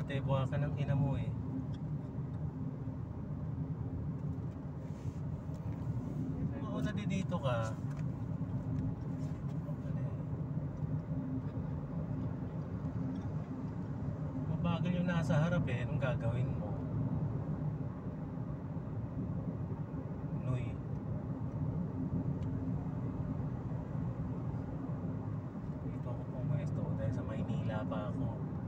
eh, buha ka ng ina mo eh. Mauna din dito ka. Mabagal yung nasa harap eh, anong gagawin mo? Noy. Dito ako pumesto dahil sa Maynila pa ako.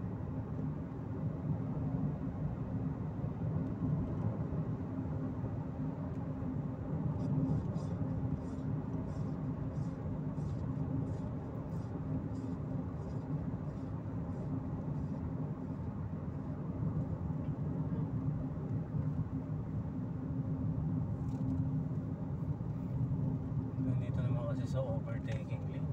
Dito naman kasi sa overtaking lane.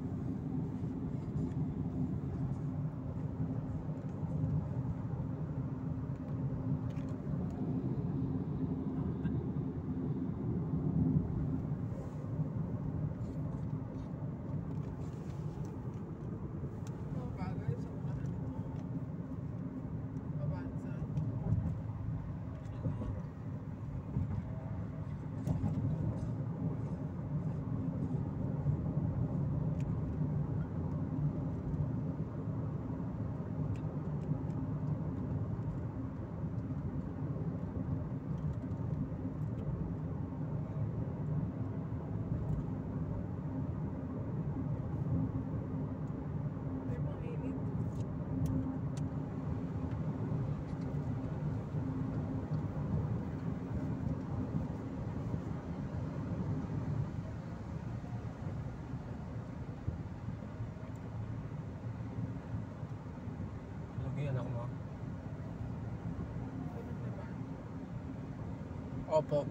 Anak mo? Opo.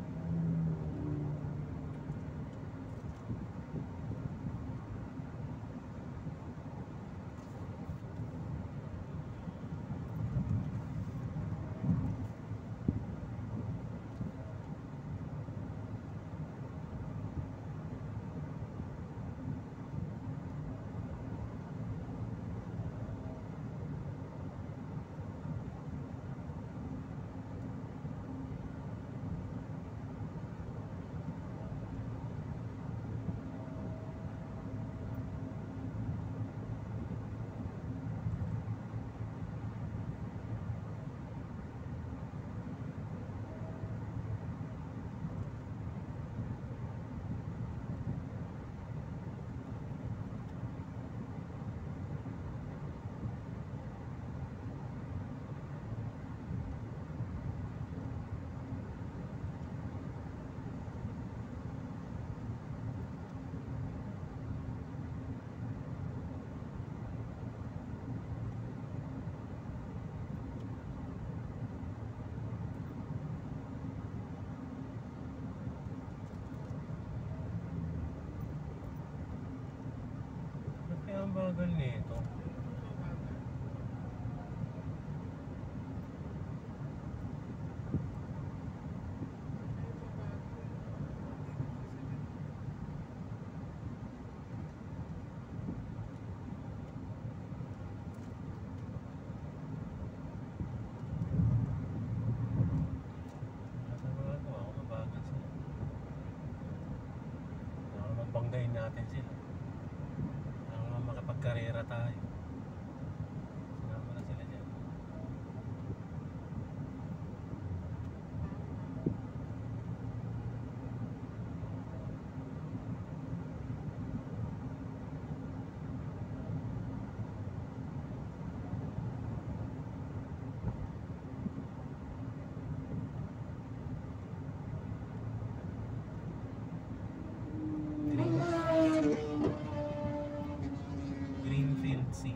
Ang bagal nito. Banggain natin sila. Makapagkarera tayo. Sinama na sila dyan. Greenfield C.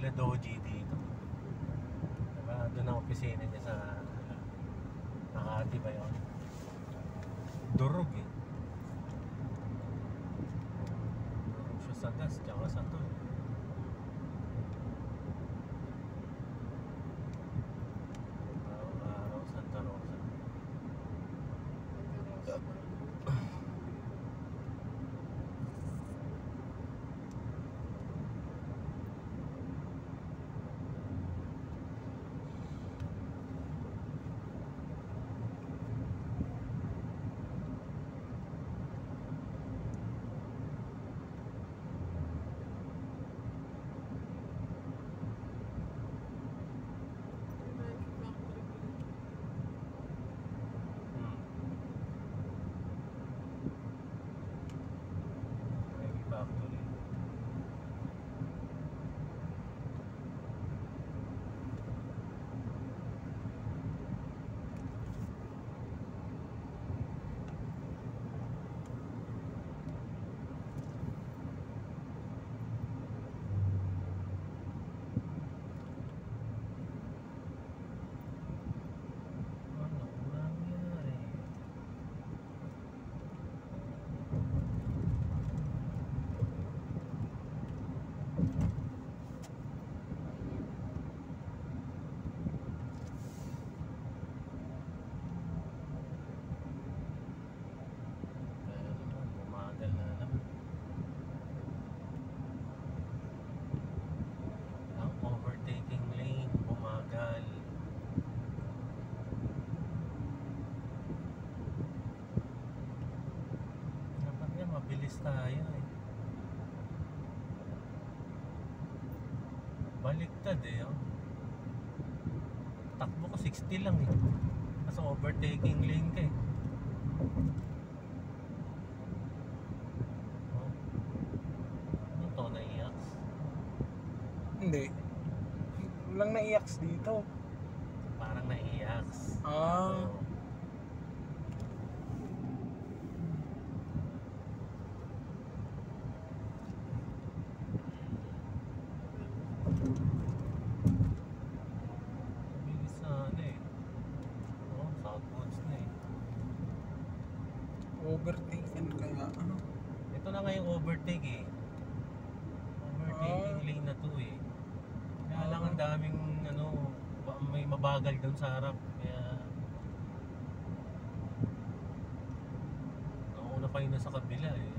sila Doji dito. Diba? Doon ang opisina niya sa Makati ba yun? Durog eh. Durog siya sa gas tsaka sa to. Araw-araw Santa Rosa. Factory. Ano nangyari? Kaya naman, bumagal na naman. Ang overtaking lane, bumagal. Dapat nga mabilis tayo eh. Baliktad eh oh. Takbo ko 60 lang eh. Nasa overtaking lane ka eh. Oh. Ano to, naiyak? Hindi. Walang naiaks dito. Parang naiyak. Ah. Oo. Mabilis na ano eh. Oh, Southwoods na eh. Overtaken kaya. Ito na nga yung overtake eh. Overtaking lane na to eh. Kaya lang ang daming ano, may mabagal doon sa harap. Kaya nauna pa yung nasa kabila eh.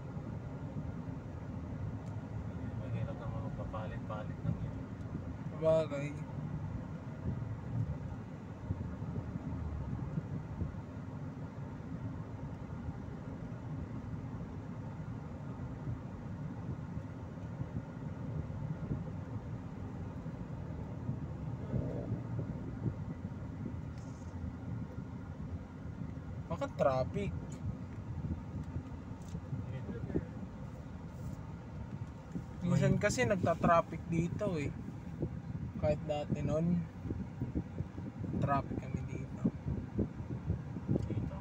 Mahirap na mga papalit-palit lang yun. Bagay. Bakit traffic? Minsan kasi nagta-traffic dito eh. Kahit dati nun, traffic kami dito. Dito.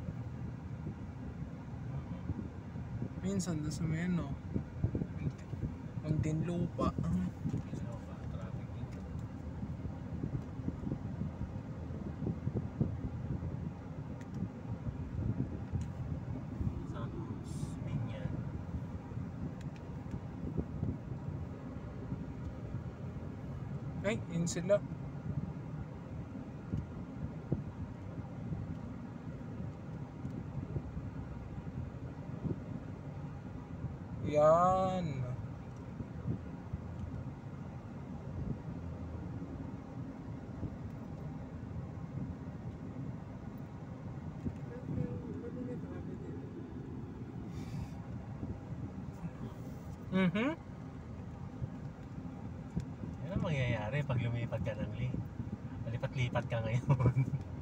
Minsan doon sa may ano, Muntinlupa. Isa pa, traffic dito. Southwoods, Binyan. Ay, yun sila. Yan. Mhm. Yan ang mangyayari pag lumipat ka ng lane. Malipat-lipat ka ngayon.